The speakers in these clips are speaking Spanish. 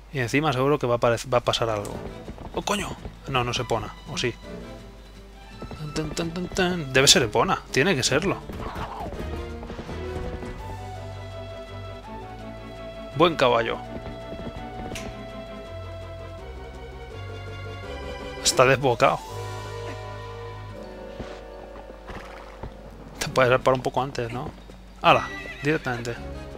Y encima seguro que va a pasar algo. ¡Oh, coño! No, no es Epona. ¿O sí? Tan, tan, tan, tan. Debe ser Epona. Tiene que serlo. Buen caballo. Está desbocado. Te puedes parar un poco antes, ¿no? ¡Hala! Directamente.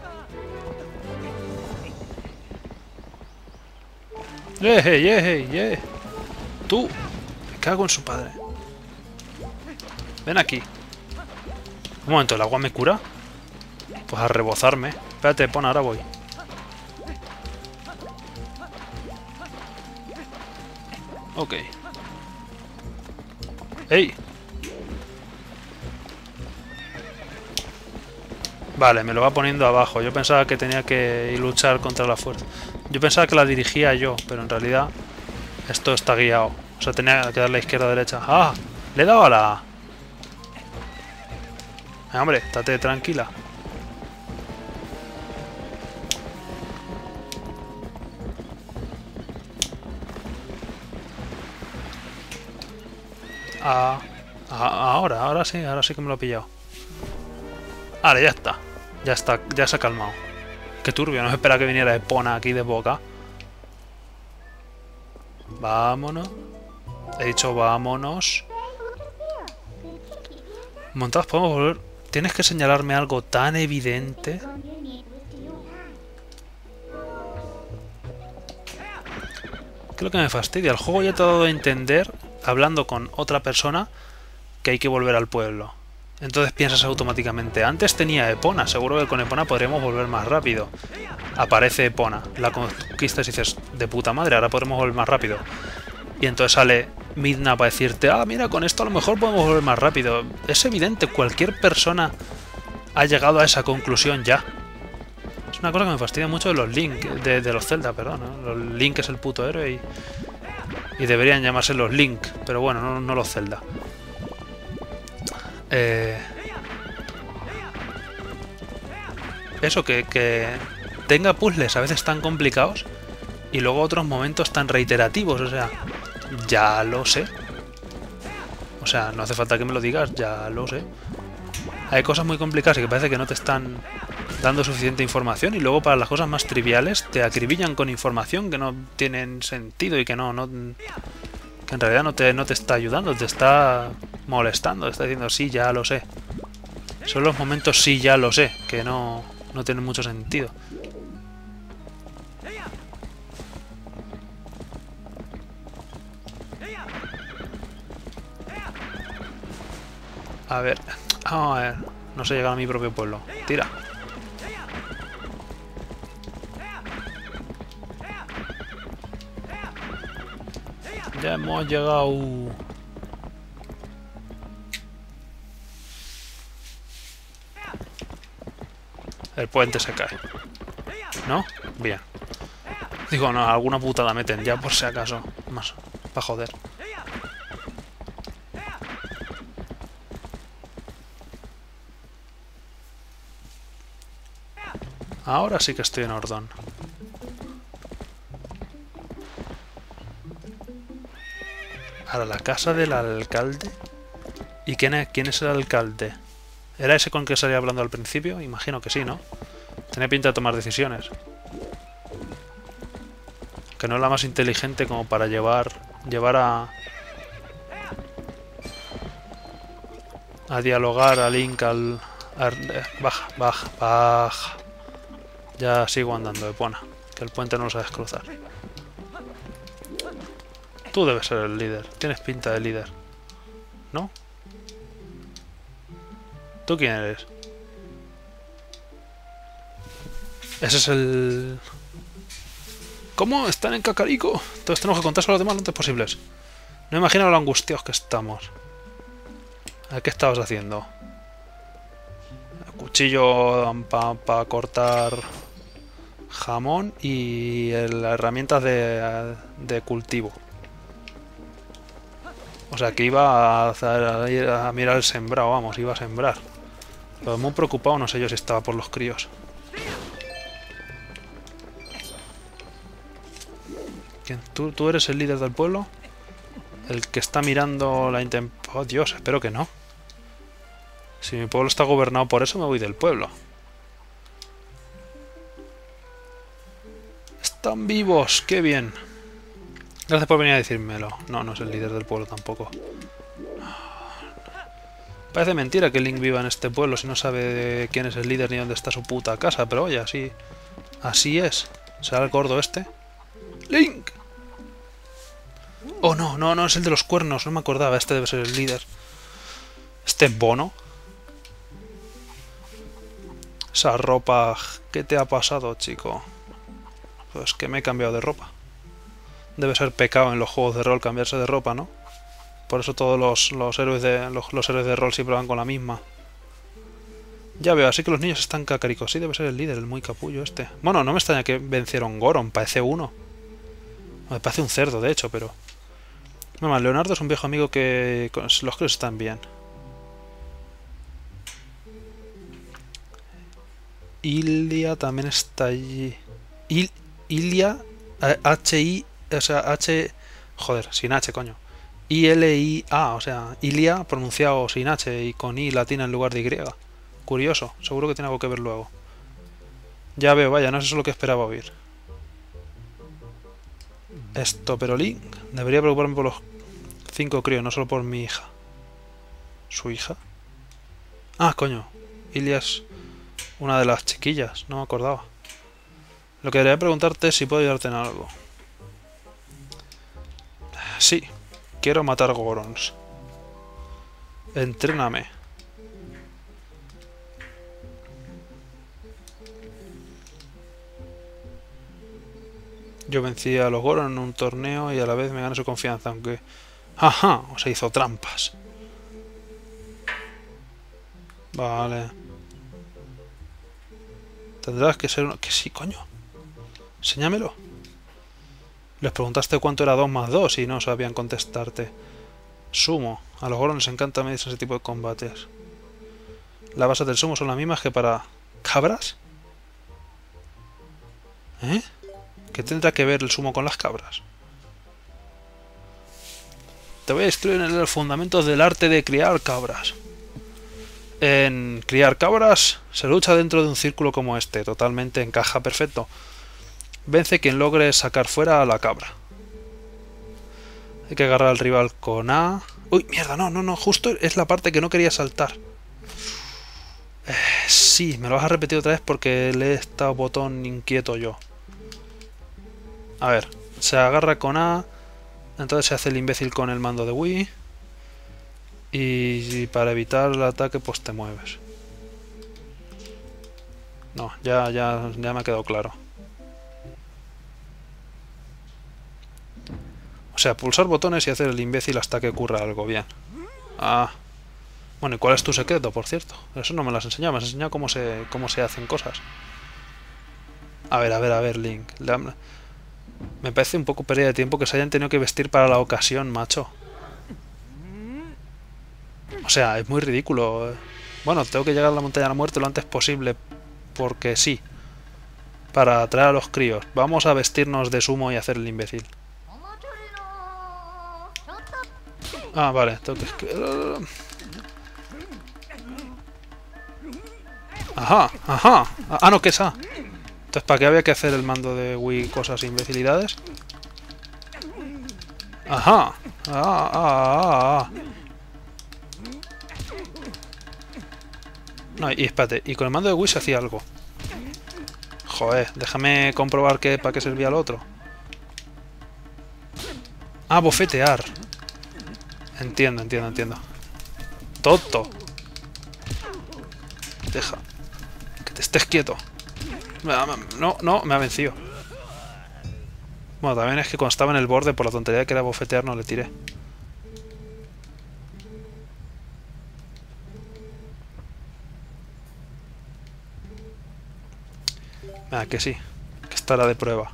¡Yeah! ¡Tú! Me cago en su padre. Ven aquí. Un momento, ¿el agua me cura? Pues a rebozarme. Espérate, pon, ahora voy. Ok. ¡Ey! Vale, me lo va poniendo abajo. Yo pensaba que tenía que luchar contra la fuerza. Yo pensaba que la dirigía yo, pero en realidad esto está guiado. O sea, tenía que darle a izquierda a derecha. ¡Ah! Le he dado a la A. Hombre, estate tranquila. Ahora sí que me lo he pillado. Ahora ya está. Ya se ha calmado. Qué turbio, no se espera que viniera Epona aquí de boca. Vámonos. He dicho vámonos. Montados, podemos volver. Tienes que señalarme algo tan evidente. ¿Qué es lo que me fastidia? El juego ya te ha dado a entender, hablando con otra persona, que hay que volver al pueblo. Entonces piensas automáticamente, antes tenía Epona, seguro que con Epona podremos volver más rápido. Aparece Epona, la conquistas y dices, de puta madre, ahora podremos volver más rápido. Y entonces sale Midna para decirte, ah, mira, con esto a lo mejor podemos volver más rápido. Es evidente, cualquier persona ha llegado a esa conclusión ya. Es una cosa que me fastidia mucho de los Link, de los Zelda, perdón, ¿no? Los Link es el puto héroe y deberían llamarse los Link, pero bueno, no los Zelda. Eso, que tenga puzzles a veces tan complicados y luego otros momentos tan reiterativos, o sea, ya lo sé. O sea, no hace falta que me lo digas, ya lo sé. Hay cosas muy complicadas y que parece que no te están dando suficiente información y luego para las cosas más triviales te acribillan con información que no tienen sentido y que que en realidad no te está ayudando, te está molestando, te está diciendo sí, ya lo sé. Son los momentos sí, ya lo sé, que no tienen mucho sentido. A ver, vamos a ver. No sé llegar a mi propio pueblo. Tira. Ya hemos llegado. El puente se cae. ¿No? Bien. Digo, no, alguna putada meten ya por si acaso. Más. Para joder. Ahora sí que estoy en Ordón. Ahora, la casa del alcalde. ¿Y quién es el alcalde? ¿Era ese con el que salía hablando al principio? Imagino que sí, ¿no? Tenía pinta de tomar decisiones. Que no es la más inteligente como para llevar a dialogar a Link baja. Ya sigo andando, Epona. Que el puente no lo sabes cruzar. Tú debes ser el líder. Tienes pinta de líder. ¿No? ¿Tú quién eres? Ese es el... ¿Cómo? ¿Están en Kakariko? Entonces tenemos que contárselo a los demás lo antes posibles. No me imagino lo angustiados que estamos. ¿Qué estabas haciendo? Cuchillo para cortar jamón y las herramientas de cultivo. O sea que iba a mirar el sembrado, vamos, iba a sembrar. Pero muy preocupado, no sé yo si estaba por los críos. ¿Quién? ¿Tú eres el líder del pueblo? El que está mirando la Oh, Dios, espero que no. Si mi pueblo está gobernado por eso, me voy del pueblo. ¡Están vivos! ¡Qué bien! Gracias por venir a decírmelo. No, no es el líder del pueblo tampoco. Parece mentira que Link viva en este pueblo si no sabe quién es el líder ni dónde está su puta casa, pero oye, así es. ¿Será el gordo este? ¡Link! Oh, no, es el de los cuernos, no me acordaba, este debe ser el líder. ¿Este es Bono? Esa ropa... ¿Qué te ha pasado, chico? Pues que me he cambiado de ropa. Debe ser pecado en los juegos de rol cambiarse de ropa, ¿no? Por eso todos los héroes de rol siempre van con la misma. Ya veo, así que los niños están cacaricos. Sí, debe ser el líder, el muy capullo este. Bueno, no me extraña que vencieron Goron, parece uno. Me parece un cerdo, de hecho, pero... Mamá, Leonardo es un viejo amigo que... Los que están bien. Ilia también está allí. Ilia... H-I... O sea, H... Joder, sin H, coño. I-L-I-A, o sea, Ilia pronunciado sin H y con I latina en lugar de Y. Curioso, seguro que tiene algo que ver luego. Ya veo, vaya, no es eso lo que esperaba oír. Esto, pero Link... Debería preocuparme por los 5 críos, no solo por mi hija. ¿Su hija? Ah, coño. Ilia es una de las chiquillas, no me acordaba. Lo que debería preguntarte es si puedo ayudarte en algo. Sí, quiero matar Gorons. Entréname. Yo vencí a los Goron en un torneo y a la vez me gané su confianza, aunque... ¡Ajá! O se hizo trampas. Vale. Tendrás que ser uno... Que sí, coño. Enséñamelo. Les preguntaste cuánto era 2 más 2 y no sabían contestarte. Sumo. A los Goron les encanta medirse ese tipo de combates. Las bases del sumo son las mismas que para... ¿Cabras? ¿Eh? ¿Qué tendrá que ver el sumo con las cabras? Te voy a instruir en los fundamentos del arte de criar cabras. En criar cabras se lucha dentro de un círculo como este. Totalmente encaja perfecto. Vence quien logre sacar fuera a la cabra. Hay que agarrar al rival con A. ¡Uy, mierda! No, justo es la parte que no quería saltar. Sí, me lo vas a repetir otra vez porque le he estado botón inquieto yo. A ver, se agarra con A. Entonces se hace el imbécil con el mando de Wii. Y para evitar el ataque pues te mueves. No, ya me ha quedado claro. O sea, pulsar botones y hacer el imbécil hasta que ocurra algo. Bien. Ah. Bueno, ¿y cuál es tu secreto, por cierto? Eso no me lo has enseñado. Me has enseñado cómo se hacen cosas. A ver, Link. Me parece un poco pérdida de tiempo que se hayan tenido que vestir para la ocasión, macho. O sea, es muy ridículo. Bueno, tengo que llegar a la montaña de la muerte lo antes posible. Porque sí. Para atraer a los críos. Vamos a vestirnos de sumo y hacer el imbécil. Ah, vale. Tengo que... Ajá. Ah, no, que es A. Entonces, ¿para qué había que hacer el mando de Wii cosas imbecilidades? Ajá. No, y espérate, y con el mando de Wii se hacía algo. Joder, déjame comprobar para qué servía el otro. Ah, bofetear. Entiendo. Tonto. Deja. Que te estés quieto. No, me ha vencido. Bueno, también es que cuando estaba en el borde, por la tontería que era bofetear, no le tiré. Ah, que sí. Que estará de prueba.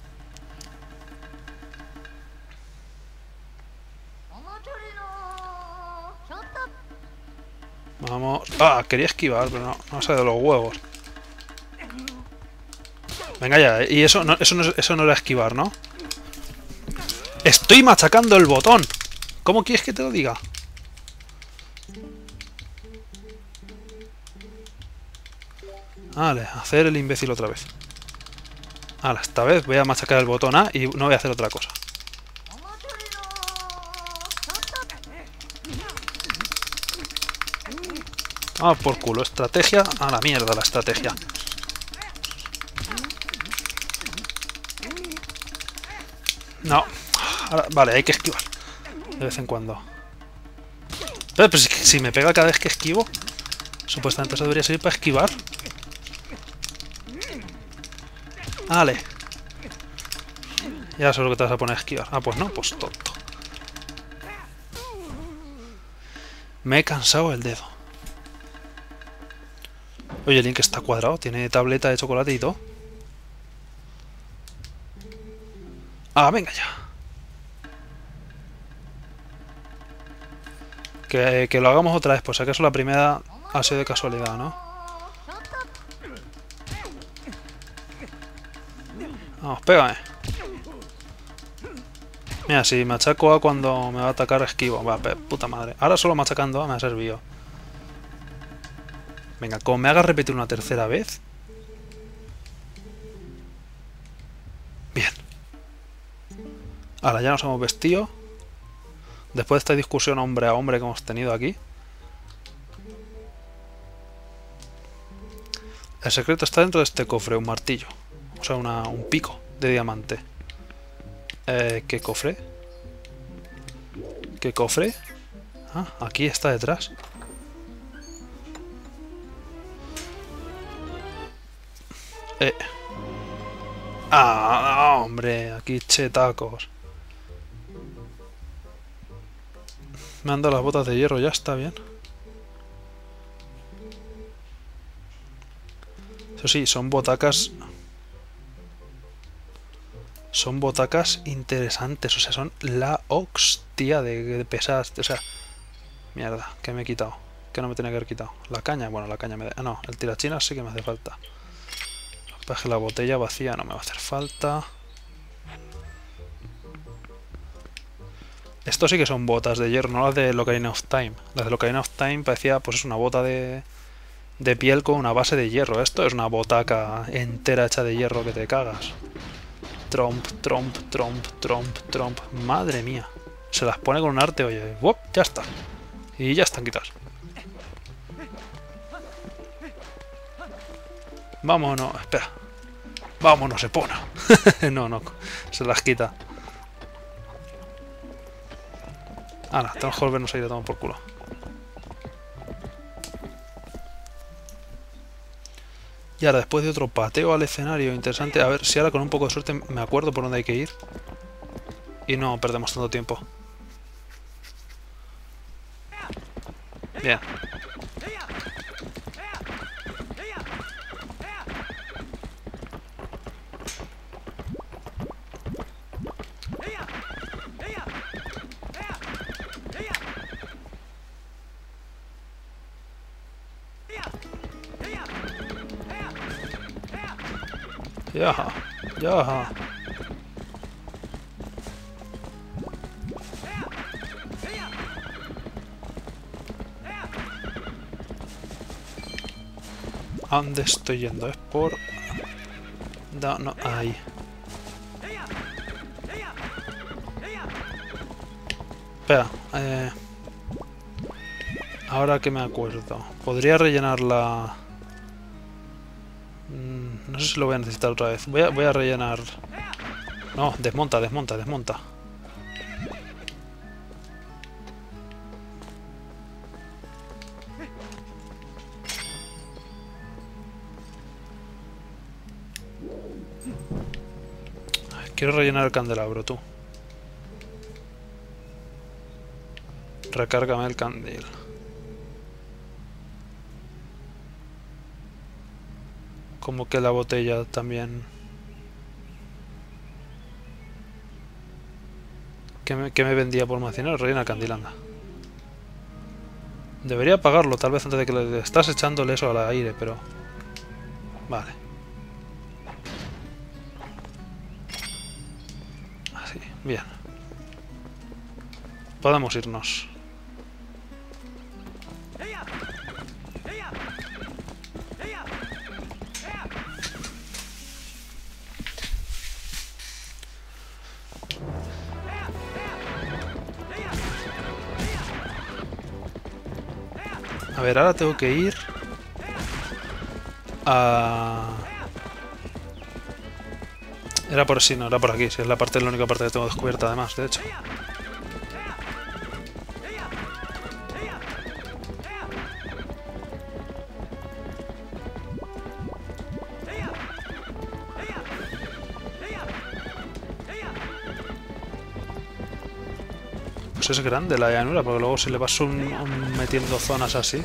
Vamos... Ah, quería esquivar, pero no sale de los huevos. Venga ya, y eso no era esquivar, ¿no? ¡Estoy machacando el botón! ¿Cómo quieres que te lo diga? Vale, hacer el imbécil otra vez. Ahora, esta vez voy a machacar el botón A y no voy a hacer otra cosa. Ah, por culo. Estrategia. A la mierda la estrategia. No. Ahora, vale, hay que esquivar. De vez en cuando. Pero pues, si me pega cada vez que esquivo, supuestamente eso debería servir para esquivar. Vale. Ya sé lo que te vas a poner a esquivar. Ah, pues no, pues tonto. Me he cansado el dedo. Oye, Link está cuadrado. Tiene tableta de chocolate y todo. Ah, venga ya. Que lo hagamos otra vez. Pues si acaso la primera ha sido de casualidad, ¿no? Vamos, pégame. Mira, si machaco A cuando me va a atacar, esquivo. Va, puta madre. Ahora solo machacando A me ha servido. Venga, como me haga repetir una tercera vez. Bien. Ahora ya nos hemos vestido. Después de esta discusión hombre a hombre que hemos tenido aquí. El secreto está dentro de este cofre, un martillo. O sea, un pico de diamante. ¿Qué cofre? ¿Qué cofre? Ah, aquí está detrás. Ah, hombre, aquí chetacos. Me han dado las botas de hierro, ya está bien. Eso sí, son botacas. Son botacas interesantes, o sea, son la hostia de pesadas. O sea, mierda, que me he quitado. Que no me tenía que haber quitado. La caña, bueno, la caña me da. Ah, no, el tirachinas sí que me hace falta. Para que la botella vacía no me va a hacer falta. Esto sí que son botas de hierro, no las de Ocarina of Time. Las de Ocarina of Time parecía, pues es una bota de piel con una base de hierro. Esto es una botaca entera hecha de hierro que te cagas. Tromp, tromp, tromp, tromp, tromp. Madre mía. Se las pone con un arte, oye. ¡Wop! Ya está. Y ya están quitadas. Vámonos. Espera. Vámonos, Epona. No, no. Se las quita. Ahora, tenemos que volvernos a ir a tomar por culo. Y ahora, después de otro pateo al escenario interesante, a ver si ahora con un poco de suerte me acuerdo por dónde hay que ir. Y no perdemos tanto tiempo. Bien. Yaja, yaja. ¿A dónde estoy yendo? Es por... No, no, ahí. Espera, ahora que me acuerdo. Podría rellenar la... No sé si lo voy a necesitar otra vez. Voy a rellenar... No, desmonta, desmonta, desmonta. Quiero rellenar el candelabro, tú. Recárgame el candil. Como que la botella también... ¿Qué me vendía por más dinero? Rellena el candil, anda. Debería apagarlo, tal vez antes de que le estás echándole eso al aire, pero... Vale. Así, bien. Podemos irnos. A ver, ahora tengo que ir a... Era por sí, no, era por aquí. Si es la parte, la única parte que tengo descubierta además, de hecho. Pues es grande la llanura, porque luego si le vas metiendo zonas así...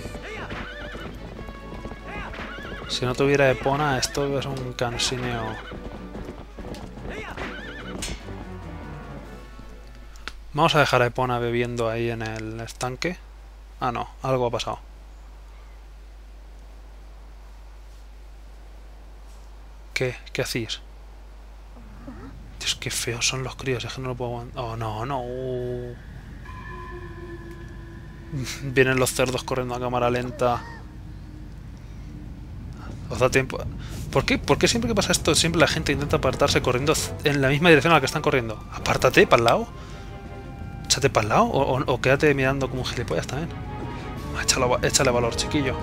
Si no tuviera Epona, esto es un cansineo. Vamos a dejar a Epona bebiendo ahí en el estanque. Ah, no, algo ha pasado. ¿Qué? ¿Qué hacéis? Dios, qué feos son los críos, es que no lo puedo aguantar. Oh, no, no. Vienen los cerdos corriendo a cámara lenta. ¿Os da tiempo? ¿Por qué siempre que pasa esto, siempre la gente intenta apartarse corriendo en la misma dirección a la que están corriendo? Apártate, para el lado. Échate para el lado o quédate mirando como un gilipollas también. Échale valor, chiquillo.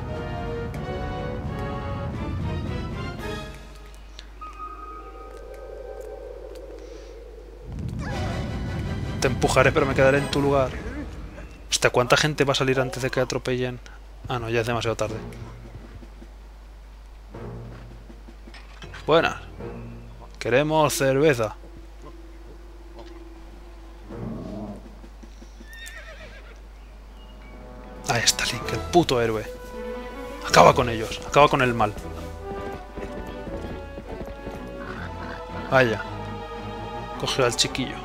Te empujaré, pero me quedaré en tu lugar. Hostia, ¿cuánta gente va a salir antes de que atropellen? Ah, no, ya es demasiado tarde. Buenas. Queremos cerveza. Ahí está Link, el puto héroe. Acaba con ellos, acaba con el mal. Vaya. Coge al chiquillo.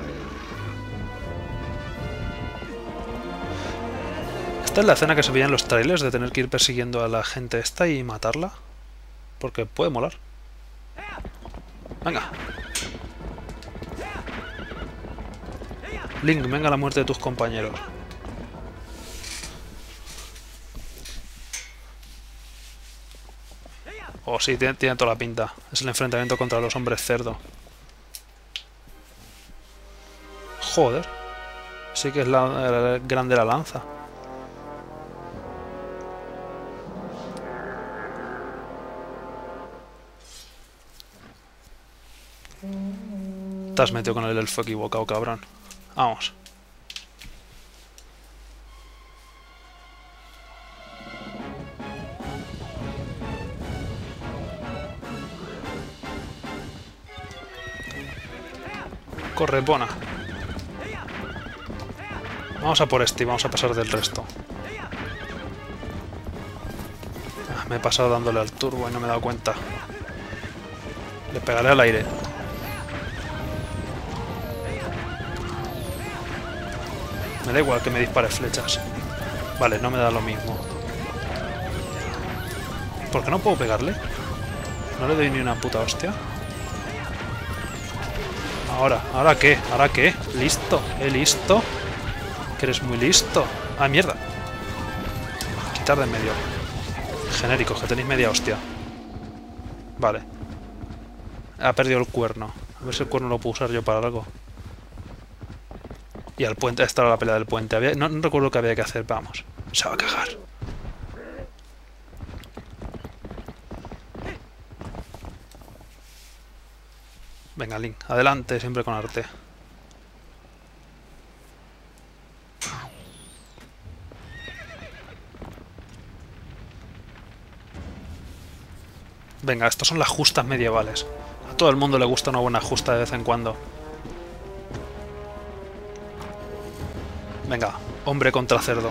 Esta es la escena que se veía en los trailers de tener que ir persiguiendo a la gente esta y matarla. Porque puede molar. Venga. Link, venga la muerte de tus compañeros. Oh, sí, tiene toda la pinta. Es el enfrentamiento contra los hombres cerdo. Joder. Sí que es grande la lanza. Te has metido con el elfo equivocado, cabrón. Vamos. Corre, Epona. Vamos a por este y vamos a pasar del resto. Ah, me he pasado dándole al turbo y no me he dado cuenta. Le pegaré al aire. Me da igual que me dispare flechas. Vale, no me da lo mismo. ¿Por qué no puedo pegarle? ¿No le doy ni una puta hostia? ¿Ahora qué? ¿Ahora qué? ¿Listo? ¿Listo? Que eres muy listo. ¡Ah, mierda! Quitar de en medio. Genéricos, que tenéis media hostia. Vale. Ha perdido el cuerno. A ver si el cuerno lo puedo usar yo para algo. Y al puente, esta era la pelea del puente. No recuerdo qué había que hacer, vamos. Se va a cagar. Venga, Link, adelante, siempre con arte. Venga, estos son las justas medievales. A todo el mundo le gusta una buena justa de vez en cuando. Venga, hombre contra cerdo.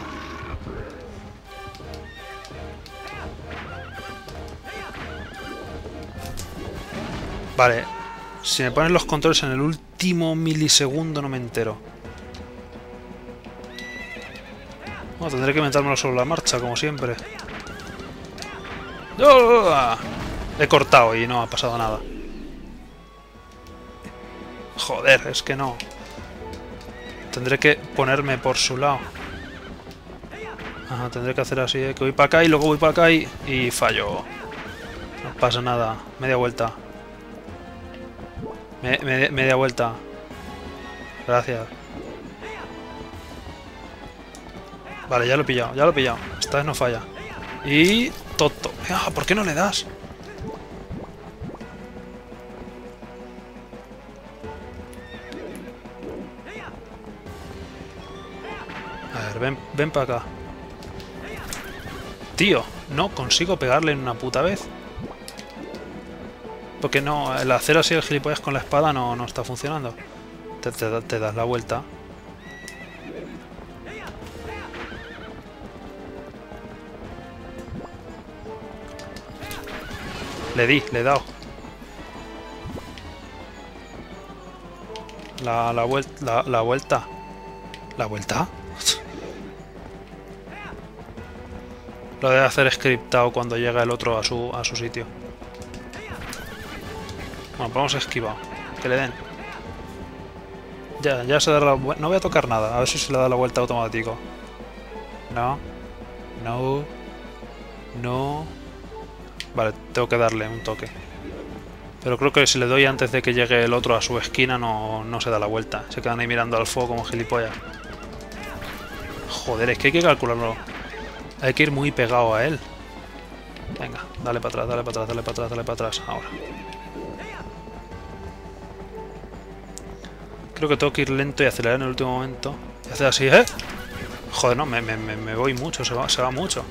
Vale, si me ponen los controles en el último milisegundo no me entero. Bueno, tendré que inventármelo sobre la marcha, como siempre. ¡Oh! He cortado y no ha pasado nada. Joder, es que no. Tendré que ponerme por su lado. Ajá, tendré que hacer así, que voy para acá y luego voy para acá y fallo. No pasa nada. Media vuelta. Media vuelta. Gracias. Vale, ya lo he pillado, ya lo he pillado. Esta vez no falla. Y... tonto. Ah, ¿por qué no le das? A ver, ven para acá. Tío, no consigo pegarle en una puta vez. Porque no, el hacer así el gilipollas con la espada no está funcionando. Te das la vuelta. Le he dado. La vuelta. La vuelta. ¿La vuelta? Lo debe hacer scriptado cuando llega el otro a su sitio. Bueno, vamos a esquivar. Que le den. Ya se da la vuelta. No voy a tocar nada. A ver si se le da la vuelta automático. No. No. No. Vale, tengo que darle un toque. Pero creo que si le doy antes de que llegue el otro a su esquina no se da la vuelta. Se quedan ahí mirando al fuego como gilipollas. Joder, es que hay que calcularlo. Hay que ir muy pegado a él. Venga, dale para atrás, dale para atrás, dale para atrás, dale para atrás. Ahora. Creo que tengo que ir lento y acelerar en el último momento. Y hacer así, ¿eh? Joder, no, me voy mucho, se va mucho.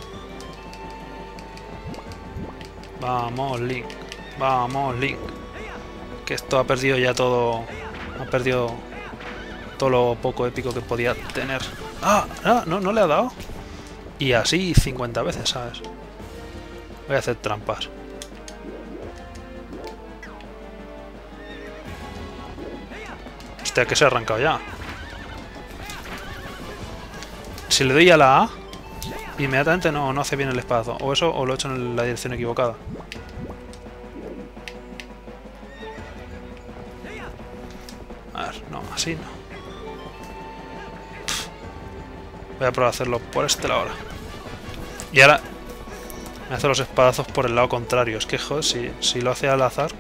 Vamos, Link. Vamos, Link. Que esto ha perdido ya todo... Ha perdido todo lo poco épico que podía tener. ¡Ah! No le ha dado. Y así 50 veces, ¿sabes? Voy a hacer trampas. Hostia, que se ha arrancado ya. Si le doy a la A, inmediatamente no hace bien el espadazo. O eso, o lo he hecho en la dirección equivocada. A ver, no, así no. Voy a probar a hacerlo por este lado ahora. Y ahora me hace los espadazos por el lado contrario. Es que, joder, si lo hace al azar...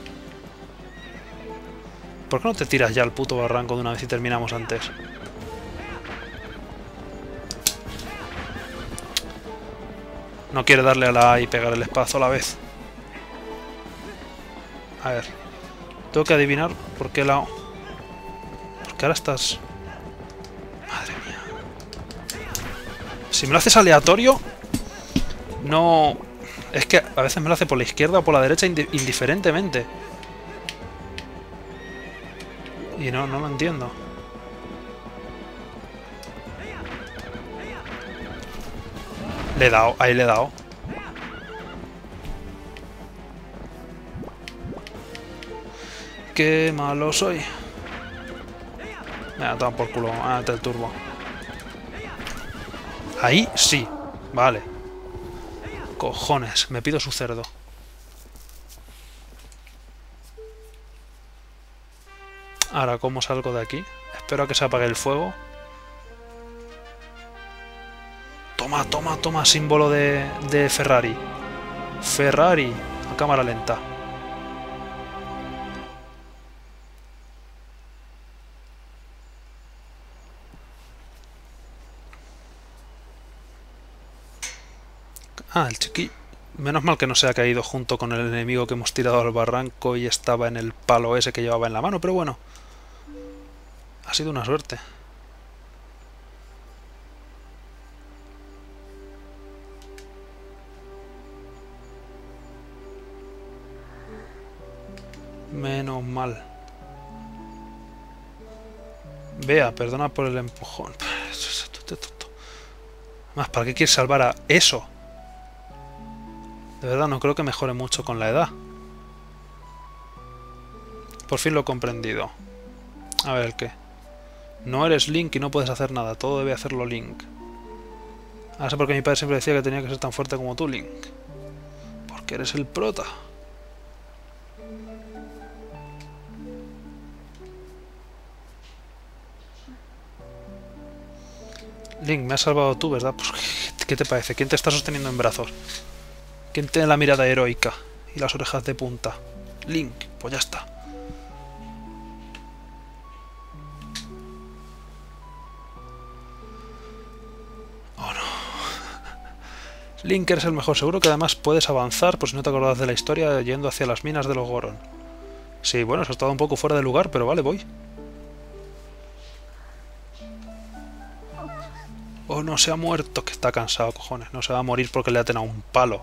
¿Por qué no te tiras ya al puto barranco de una vez y terminamos antes? No quiere darle a la A y pegar el espadazo a la vez. A ver. Tengo que adivinar por qué lado... Porque ahora estás... Madre mía. Si me lo haces aleatorio... No... Es que a veces me lo hace por la izquierda o por la derecha indiferentemente. Y no lo entiendo. Le he dado, ahí le he dado. Qué malo soy. Venga, toma por culo, hágate el turbo. Ahí sí, vale. Cojones, me pido su cerdo. Ahora, ¿cómo salgo de aquí? Espero a que se apague el fuego. Toma, símbolo de Ferrari. Ferrari, a cámara lenta. Ah, el chiqui... Menos mal que no se ha caído junto con el enemigo que hemos tirado al barranco y estaba en el palo ese que llevaba en la mano, pero bueno. Ha sido una suerte. Menos mal. Vea, perdona por el empujón. Más, ¿para qué quieres salvar a eso? De verdad, no creo que mejore mucho con la edad. Por fin lo he comprendido. A ver, ¿el qué? No eres Link y no puedes hacer nada. Todo debe hacerlo Link. Ahora sé por qué mi padre siempre decía que tenía que ser tan fuerte como tú, Link. Porque eres el prota. Link, me has salvado tú, ¿verdad? Pues, ¿qué te parece? ¿Quién te está sosteniendo en brazos? ¿Quién tiene la mirada heroica y las orejas de punta? Link, pues ya está. Oh no. Link, eres el mejor. Seguro que además puedes avanzar, por si no te acordás de la historia, yendo hacia las minas de los Goron. Sí, bueno, eso ha estado un poco fuera de lugar, pero vale, voy. Oh, no, se ha muerto, que está cansado, cojones. No se va a morir porque le ha tenido un palo.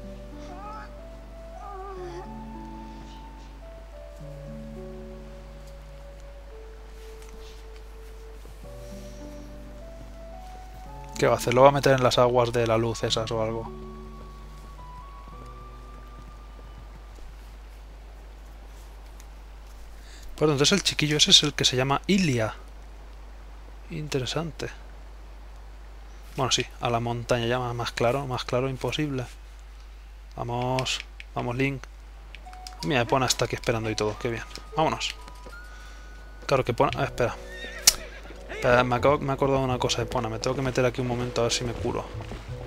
¿Qué va a hacer? ¿Lo va a meter en las aguas de la luz esas o algo? Bueno, entonces el chiquillo ese es el que se llama Ilia. Interesante. Bueno, sí, a la montaña ya más claro imposible. Vamos, vamos Link. Mira, Epona está aquí esperando y todo, qué bien. Vámonos. Claro que Epona... espera. Me he acordado de una cosa, Epona. Me tengo que meter aquí un momento a ver si me curo.